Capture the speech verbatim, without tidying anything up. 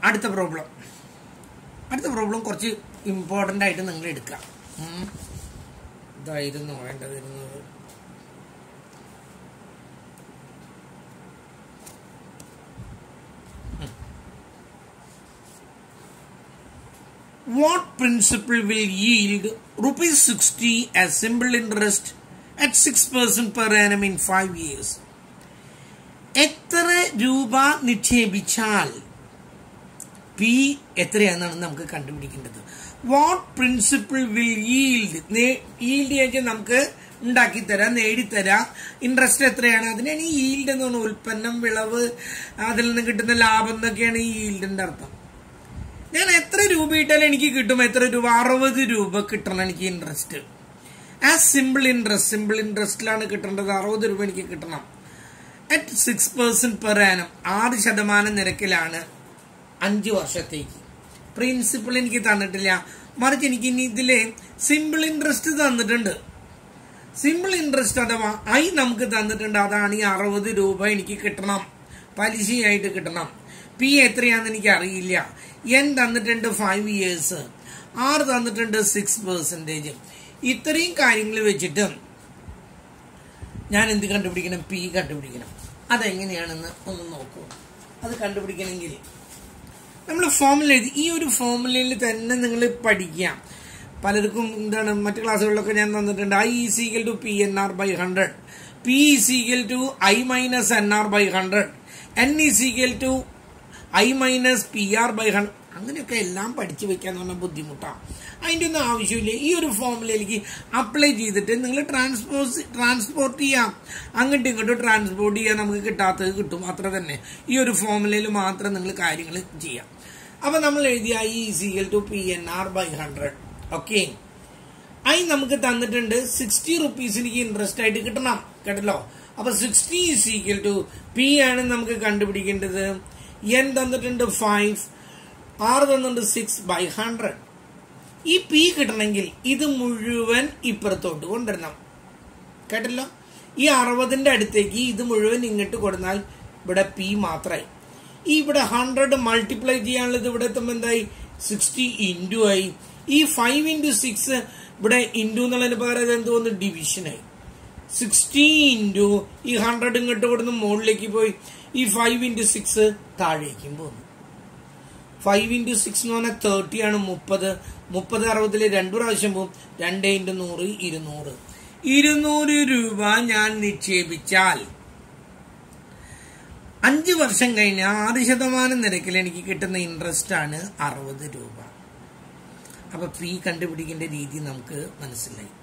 അടുത്ത പ്രോബ്ലം അടുത്ത പ്രോബ്ലം കുറച്ച് ഇമ്പോർട്ടൻ്റ് ആയിട്ട് നിങ്ങൾ എടുക്കുക. ഇതായിരുന്നു വേണ്ടതിരുന്നത്. What principal will yield rupees sixty as simple interest at six percent per annum in five years? എത്ര രൂപ നിക്ഷേപിച്ചാൽ പി എത്രയാണെന്നാണ് നമുക്ക് കണ്ടുപിടിക്കേണ്ടത്. What principle will yield, yield ചോദിച്ചാൽ നമുക്ക് ഉണ്ടാക്കി തരാം, നേടിത്തരാം. ഇൻട്രസ്റ്റ് എത്രയാണ്, അതിനാണ് ഈ ഈൽഡ് എന്ന് പറഞ്ഞാൽ ഉൽപ്പന്നം, വിളവ്, അതിൽ നിന്ന് കിട്ടുന്ന ലാഭം എന്നൊക്കെയാണ് ഈ ഈൽഡിന്റെ അർത്ഥം. ഞാൻ എത്ര രൂപ ഇട്ടാലും എനിക്ക് കിട്ടും, എത്ര രൂപ, അറുപത് രൂപ കിട്ടണം എനിക്ക് interest. As simple interest, simple ഇൻട്രസ്റ്റിലാണ് കിട്ടേണ്ടത്, അറുപത് രൂപ എനിക്ക് കിട്ടണം. At six percent per annum, ആറ് ശതമാനം നിരക്കിലാണ് അഞ്ച് വർഷത്തേക്ക്. പ്രിൻസിപ്പിൾ എനിക്ക് തന്നിട്ടില്ല, മറിച്ച് എനിക്ക് ഇനി ഇതിലെ സിമ്പിൾ ഇൻട്രസ്റ്റ് തന്നിട്ടുണ്ട്. സിമ്പിൾ ഇൻട്രസ്റ്റ് അഥവാ ഐ നമുക്ക് തന്നിട്ടുണ്ട്, അതാണ് ഈ അറുപത് രൂപ എനിക്ക് കിട്ടണം, പലിശയായിട്ട് കിട്ടണം. പി എത്രയാണെന്ന് എനിക്ക് അറിയില്ല. എൻ തന്നിട്ടുണ്ട് ഫൈവ് ഇയേഴ്സ്, ആർ തന്നിട്ടുണ്ട് സിക്സ് പെർസെന്റേജ്. ഇത്രയും കാര്യങ്ങൾ വെച്ചിട്ട് ഞാൻ എന്ത് കണ്ടുപിടിക്കണം, പി കണ്ടുപിടിക്കണം. അതെങ്ങനെയാണെന്ന് ഒന്ന് നോക്കൂ. അത് കണ്ടുപിടിക്കണമെങ്കിൽ നമ്മൾ ഫോർമുല എഴുതി, ഈ ഒരു ഫോർമുലയിൽ തന്നെ നിങ്ങൾ പഠിക്കാം. പലർക്കും എന്താണ് മറ്റു ക്ലാസ്സുകളിലൊക്കെ ഞാൻ തന്നിട്ടുണ്ട്. I is equal to P N R by hundred, P is equal to I minus N R by hundred, N is equal to I minus P R by hundred. അങ്ങനെയൊക്കെ എല്ലാം പഠിച്ചു വെക്കാന്ന് പറഞ്ഞാൽ ബുദ്ധിമുട്ടാണ്. അതിൻ്റെ ഒന്നും ആവശ്യമില്ല. ഈ ഒരു ഫോർമുലയിലേക്ക് അപ്ലൈ ചെയ്തിട്ട് നിങ്ങൾ ട്രാൻസ്പോർട്ട് ട്രാൻസ്പോർട്ട് ചെയ്യാം, അങ്ങോട്ടും ഇങ്ങോട്ടും ട്രാൻസ്പോർട്ട് ചെയ്യാൻ നമുക്ക് കിട്ടാത്തത് കിട്ടും, അത്ര തന്നെ. ഈ ഒരു ഫോർമുലയിൽ മാത്രം നിങ്ങൾ കാര്യങ്ങൾ ചെയ്യാം. അപ്പൊ നമ്മൾ എഴുതിയ I is equal to P N R by hundred. Okay, I നമുക്ക് തന്നിട്ടുണ്ട് സിക്സ്റ്റി റുപ്പീസ് എനിക്ക് ഇൻട്രസ്റ്റ് ആയിട്ട് കിട്ടണം, കേട്ടല്ലോ. അപ്പൊ sixty is equal to P ആണ് നമുക്ക് കണ്ടുപിടിക്കേണ്ടത്. എൻ തന്നിട്ടുണ്ട് ഫൈവ്, ആർ തന്നിട്ടുണ്ട് സിക്സ് ബൈ ഹൺഡ്രഡ്. ഈ പി കിട്ടണമെങ്കിൽ ഇത് മുഴുവൻ ഇപ്പുറത്തോട്ട് കൊണ്ടുവരണം, കേട്ടല്ലോ. ഈ അറുപതിന്റെ അടുത്തേക്ക് ഇത് മുഴുവൻ ഇങ്ങോട്ട് കൊടുത്താൽ ഇവിടെ പി മാത്രമായി. ഈ ഇവിടെ ഹൺഡ്രഡ് മൾട്ടിപ്ലൈ ചെയ്യാനുള്ളത് ഇവിടെ എത്തുമ്പോൾ എന്തായി, സിക്സ്റ്റി ഇൻറ്റു ആയി. ഈ ഫൈവ് ഇൻറ്റു സിക്സ് ഇവിടെ ഇൻറ്റു എന്നുള്ളതിന് പകരം എന്ത് തോന്നുന്നു, ഡിവിഷനായി. സിക്സ്റ്റി ഇൻറ്റു ഈ ഹൺഡ്രഡ് ഇങ്ങോട്ട് കൊടുന്ന് മുകളിലേക്ക് പോയി, ഈ ഫൈവ് ഇൻറ്റു സിക്സ് താഴേക്കും പോകുന്നു. ഫൈവ് ഇൻറ്റു സിക്സ് എന്ന് പറഞ്ഞാൽ തേർട്ടി ആണ്, മുപ്പത്. മുപ്പത് അറുപതില് രണ്ടു പ്രാവശ്യം പോകും. രണ്ട് ഇൻറ്റു നൂറ്, ഇരുന്നൂറ്. ഇരുന്നൂറ് രൂപ ഞാൻ നിക്ഷേപിച്ചാൽ അഞ്ച് വർഷം കഴിഞ്ഞ ആറ് ശതമാനം നിരക്കിൽ എനിക്ക് കിട്ടുന്ന ഇൻട്രസ്റ്റ് ആണ് അറുപത് രൂപ. അപ്പൊ ഫീ കണ്ടുപിടിക്കേണ്ട രീതി നമുക്ക് മനസ്സിലായി.